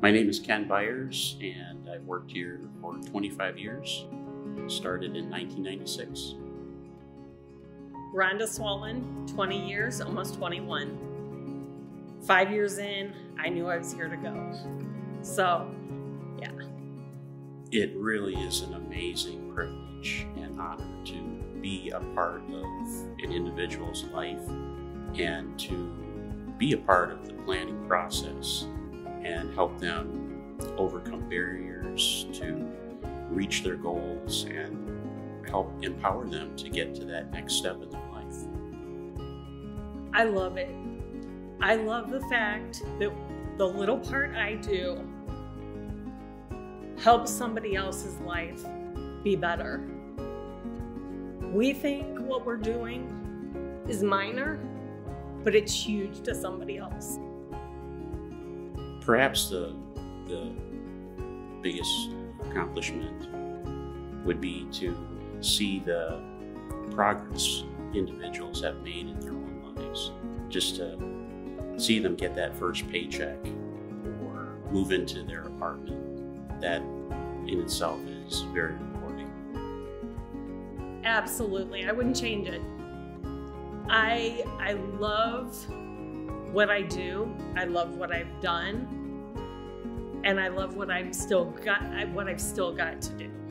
My name is Ken Byers, and I've worked here for 25 years. Started in 1996. Rhonda Swallen, 20 years, almost 21. 5 years in, I knew I was here to go. So, yeah. It really is an amazing privilege and honor to be a part of an individual's life and to be a part of the planning process and help them overcome barriers to reach their goals and help empower them to get to that next step in their life. I love it. I love the fact that the little part I do helps somebody else's life be better. We think what we're doing is minor, but it's huge to somebody else. Perhaps the biggest accomplishment would be to see the progress individuals have made in their own lives. Just to see them get that first paycheck or move into their apartment, that in itself is very rewarding. Absolutely, I wouldn't change it. I love what I do. I love what I've done, and I love what I've still got to do.